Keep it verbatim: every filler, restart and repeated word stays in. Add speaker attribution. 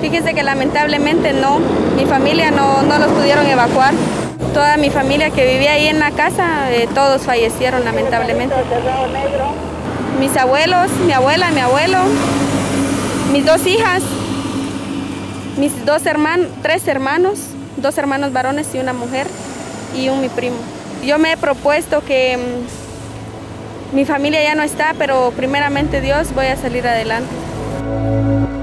Speaker 1: Fíjese que lamentablemente no, mi familia no, no los pudieron evacuar. Toda mi familia que vivía ahí en la casa, eh, todos fallecieron lamentablemente. Mis abuelos, mi abuela, mi abuelo, mis dos hijas, mis dos hermanos, tres hermanos, dos hermanos varones y una mujer y un mi primo. Yo me he propuesto que mmm, mi familia ya no está, pero primeramente Dios voy a salir adelante.